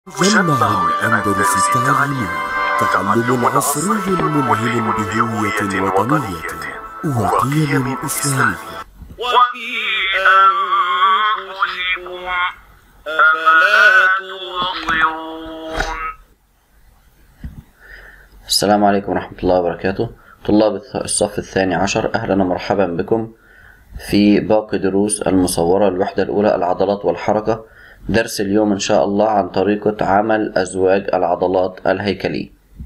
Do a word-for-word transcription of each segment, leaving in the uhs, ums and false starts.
مجمع الأندلس التعليمي، تعلم عصري ملهم بهوية وطنية وقيم إسلامية. وفي أنفسكم أفلا تبصرون. السلام عليكم ورحمة الله وبركاته. طلاب الصف الثاني عشر، أهلا ومرحبا بكم في باقي دروس المصورة الوحدة الأولى العضلات والحركة. درس اليوم إن شاء الله عن طريقة عمل أزواج العضلات الهيكلية.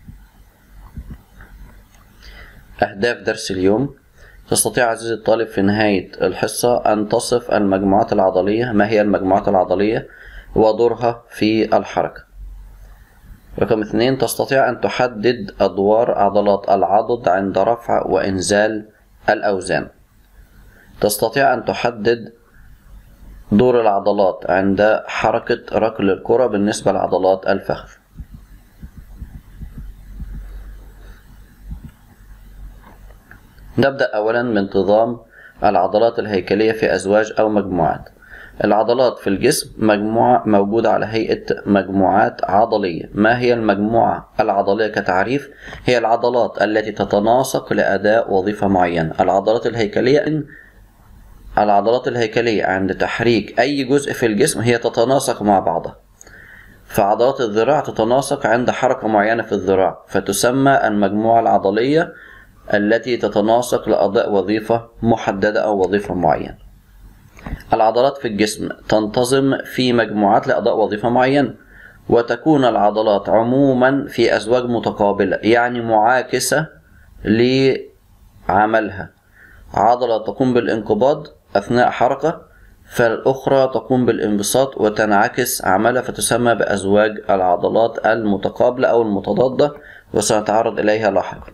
أهداف درس اليوم: تستطيع عزيزي الطالب في نهاية الحصة أن تصف المجموعات العضلية، ما هي المجموعات العضلية ودورها في الحركة. رقم اثنين، تستطيع أن تحدد أدوار عضلات العضد عند رفع وإنزال الأوزان. تستطيع أن تحدد دور العضلات عند حركة ركل الكرة بالنسبة لعضلات الفخذ. نبدأ أولا بانتظام العضلات الهيكلية في أزواج أو مجموعات. العضلات في الجسم مجموعة موجودة على هيئة مجموعات عضلية. ما هي المجموعة العضلية كتعريف؟ هي العضلات التي تتناسق لأداء وظيفة معينة. العضلات الهيكلية العضلات الهيكلية عند تحريك أي جزء في الجسم هي تتناسق مع بعضها. فعضلات الذراع تتناسق عند حركة معينة في الذراع، فتسمى المجموعة العضلية التي تتناسق لأداء وظيفة محددة أو وظيفة معينة. العضلات في الجسم تنتظم في مجموعات لأداء وظيفة معينة، وتكون العضلات عموما في أزواج متقابلة، يعني معاكسة لعملها. عضلة تقوم بالانقباض أثناء حركة، فالأخرى تقوم بالانبساط وتنعكس عملها، فتسمى بأزواج العضلات المتقابلة أو المتضادة، وسنتعرض إليها لاحقا.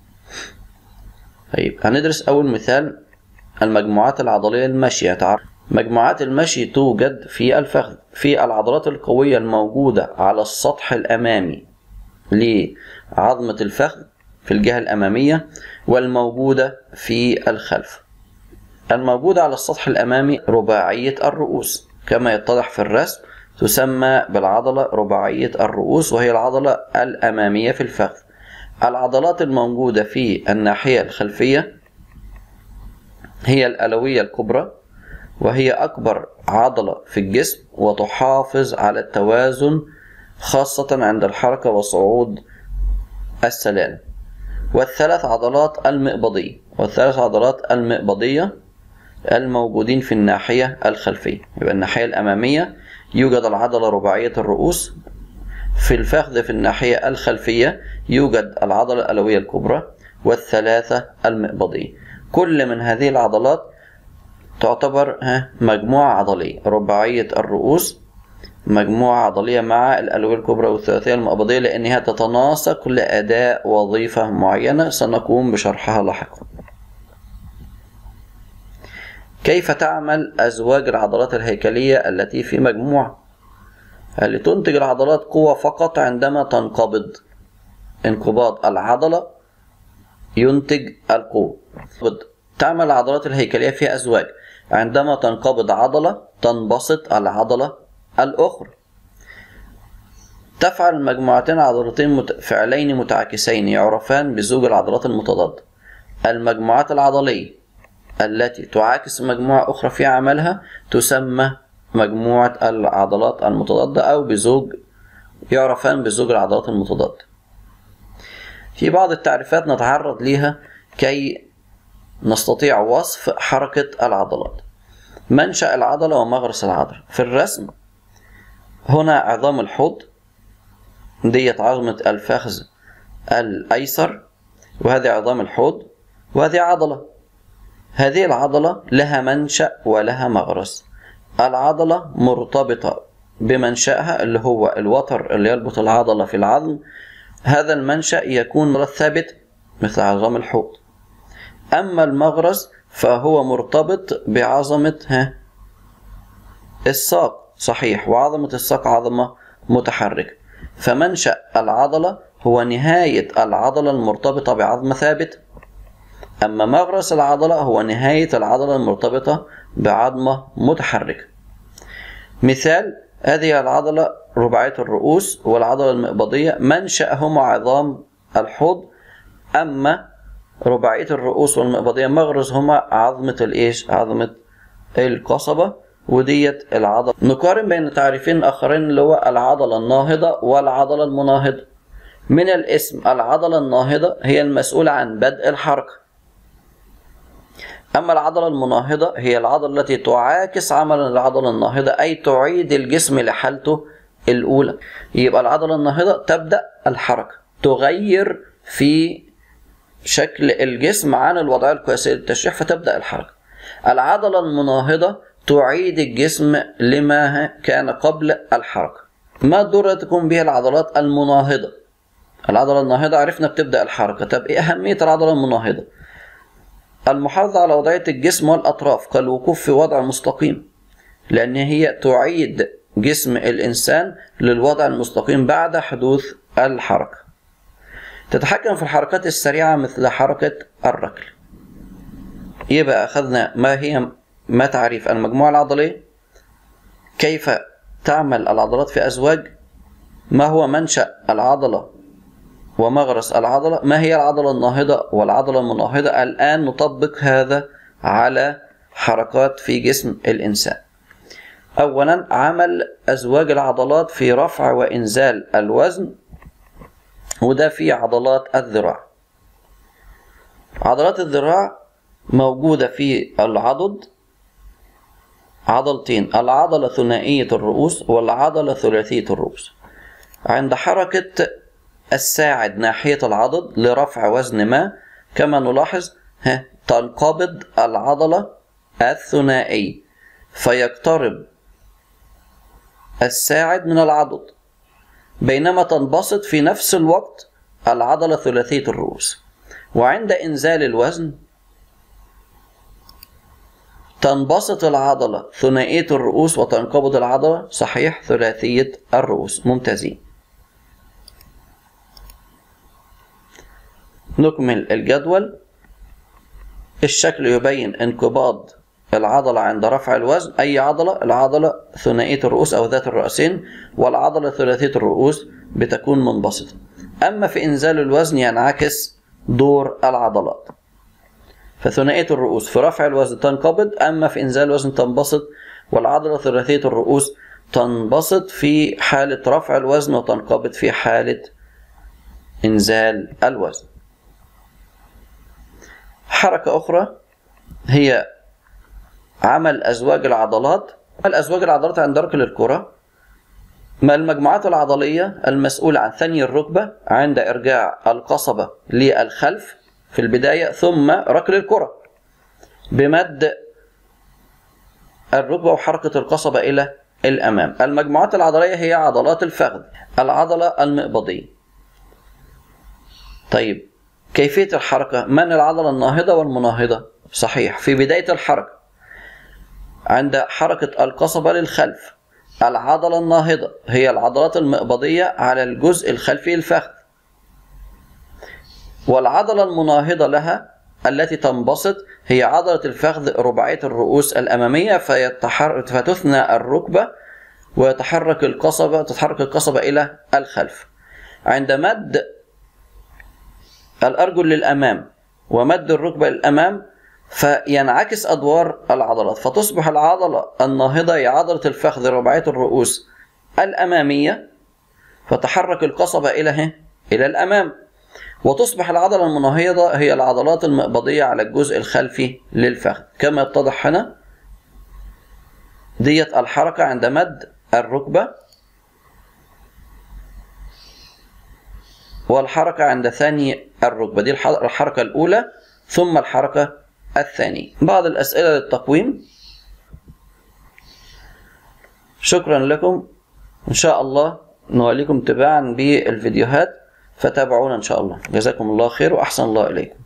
طيب، هندرس أول مثال المجموعات العضلية المشي. مجموعات المشي توجد في الفخذ، في العضلات القوية الموجودة على السطح الأمامي لعظمة الفخذ في الجهة الأمامية، والموجودة في الخلف. الموجودة على السطح الأمامي رباعية الرؤوس كما يتضح في الرسم، تسمى بالعضلة رباعية الرؤوس، وهي العضلة الأمامية في الفخذ. العضلات الموجودة في الناحية الخلفية هي الألوية الكبرى، وهي أكبر عضلة في الجسم وتحافظ على التوازن خاصة عند الحركة وصعود السلالم. والثلاث عضلات المقبضية والثلاث عضلات المقبضية الموجودين في الناحية الخلفية. يبقى الناحية الأمامية يوجد العضلة رباعية الرؤوس، في الفخذ في الناحية الخلفية يوجد العضلة الألوية الكبرى والثلاثة المقبضية. كل من هذه العضلات تعتبر مجموعة عضلية. رباعية الرؤوس مجموعة عضلية مع الألوية الكبرى والثلاثية المقبضية، لأنها تتناسق لأداء وظيفة معينة سنقوم بشرحها لاحقا. كيف تعمل أزواج العضلات الهيكلية التي في مجموعة؟ اللي تنتج العضلات قوة فقط عندما تنقبض. انقباض العضلة ينتج القوة. تعمل العضلات الهيكلية في أزواج. عندما تنقبض عضلة تنبسط العضلة الأخرى. تفعل المجموعتين عضلتين مت... فعلين متعاكسين يعرفان بزوج العضلات المتضادة. المجموعات العضلية التي تعاكس مجموعة أخرى في عملها تسمى مجموعة العضلات المتضادة، أو بزوج يعرفان بزوج العضلات المتضادة. في بعض التعريفات نتعرض لها كي نستطيع وصف حركة العضلات. منشأ العضلة ومغرس العضلة. في الرسم هنا عظام الحوض، ديت عظمة الفخذ الأيسر، وهذه عظام الحوض، وهذه عضلة. هذه العضلة لها منشأ ولها مغرس. العضلة مرتبطة بمنشأها اللي هو الوتر اللي يربط العضلة في العظم. هذا المنشأ يكون ثابت مثل عظام الحوض. أما المغرس فهو مرتبط بعظمة الساق، صحيح، وعظمة الساق عظمة متحركة. فمنشأ العضلة هو نهاية العضلة المرتبطة بعظمة ثابت، أما مغرس العضلة هو نهاية العضلة المرتبطة بعظمة متحركة. مثال هذه العضلة رباعية الرؤوس والعضلة المقبضية منشأهما عظام الحوض، أما رباعية الرؤوس والمقبضية مغرزهما عظمة الإيش؟ عظمة القصبة، وديت العضلة. نقارن بين تعريفين آخرين اللي هو العضلة الناهضة والعضلة المناهضة. من الاسم العضلة الناهضة هي المسؤولة عن بدء الحركة، أما العضلة المناهضة هي العضلة التي تعاكس عمل العضلة الناهضة، أي تعيد الجسم لحالته الأولى. يبقى العضلة الناهضة تبدأ الحركة، تغير في شكل الجسم عن الوضعية القياسية للتشريح فتبدأ الحركة. العضلة المناهضة تعيد الجسم لما كان قبل الحركة. ما الدور تقوم به العضلات المناهضة؟ العضلة الناهضة عرفنا بتبدأ الحركة. طب إيه أهمية العضلة المناهضة؟ المحافظة على وضعية الجسم والأطراف كالوقوف في وضع مستقيم، لأن هي تعيد جسم الإنسان للوضع المستقيم بعد حدوث الحركة. تتحكم في الحركات السريعة مثل حركة الركل. يبقى أخذنا ما هي ما تعريف المجموعة العضلية، كيف تعمل العضلات في أزواج، ما هو منشأ العضلة ومغرس العضلة، ما هي العضلة الناهضة والعضلة المناهضة. الآن نطبق هذا على حركات في جسم الإنسان. أولا عمل أزواج العضلات في رفع وإنزال الوزن، وده في عضلات الذراع. عضلات الذراع موجودة في العضد عضلتين، العضلة ثنائية الرؤوس والعضلة ثلاثية الرؤوس. عند حركة الساعد ناحية العضد لرفع وزن ما، كما نلاحظ ها تنقبض العضلة الثنائية فيقترب الساعد من العضد، بينما تنبسط في نفس الوقت العضلة ثلاثية الرؤوس. وعند إنزال الوزن تنبسط العضلة ثنائية الرؤوس وتنقبض العضلة صحيح ثلاثية الرؤوس. ممتازين. نكمل الجدول. الشكل يبين انقباض العضلة عند رفع الوزن. أي عضلة؟ العضلة ثنائية الرؤوس أو ذات الرأسين، والعضلة ثلاثية الرؤوس بتكون منبسطة. أما في إنزال الوزن ينعكس دور العضلات، فثنائية الرؤوس في رفع الوزن تنقبض، أما في إنزال الوزن تنبسط، والعضلة ثلاثية الرؤوس تنبسط في حالة رفع الوزن وتنقبض في حالة إنزال الوزن. حركة أخرى هي عمل أزواج العضلات. الأزواج العضلات عند ركل الكرة، ما المجموعات العضلية المسؤولة عن ثني الركبة عند إرجاع القصبة للخلف في البداية، ثم ركل الكرة بمد الركبة وحركة القصبة إلى الأمام. المجموعات العضلية هي عضلات الفخذ، العضلة المقبضية. طيب كيفية الحركة؟ من العضلة الناهضة والمناهضة؟ صحيح، في بداية الحركة عند حركة القصبة للخلف العضلة الناهضة هي العضلات المقبضية على الجزء الخلفي للفخذ، والعضلة المناهضة لها التي تنبسط هي عضلة الفخذ رباعية الرؤوس الأمامية، فتثنى الركبة ويتحرك القصبة تتحرك القصبة إلى الخلف. عند مد الأرجل للأمام ومد الركبة للأمام فينعكس أدوار العضلات، فتصبح العضلة الناهضة هي عضلة الفخذ رباعية الرؤوس الأمامية، فتحرك القصبة إلى إلى الأمام، وتصبح العضلة المناهضة هي العضلات المقبضية على الجزء الخلفي للفخذ. كما يتضح هنا ديت الحركة عند مد الركبة، والحركة عند ثاني الركبة، دي الحركة الأولى ثم الحركة الثانية. بعض الأسئلة للتقويم. شكرا لكم، إن شاء الله نوليكم تباعا بالفيديوهات، فتابعونا إن شاء الله. جزاكم الله خير وأحسن الله إليكم.